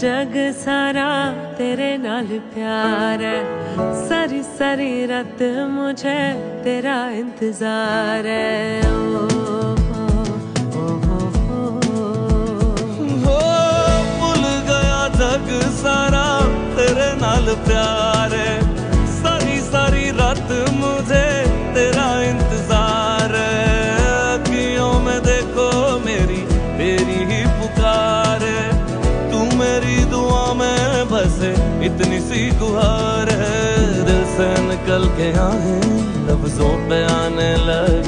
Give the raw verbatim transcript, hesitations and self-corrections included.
जग सारा तेरे नाल प्यार है, सारी सारी रात मुझे तेरा इंतजार है। ओ, ओ, ओ, ओ, हो भूल गया जग सारा तेरे नाल प्यार है, सारी सारी रात मुझे तेरा इंतजार है। अखियों में देखो मेरी तेरी ही पुकार है, तू मेरी दुआ में बसे इतनी सी गुहार है। दिल से निकल के आहें लफ्जों पे आने लगे,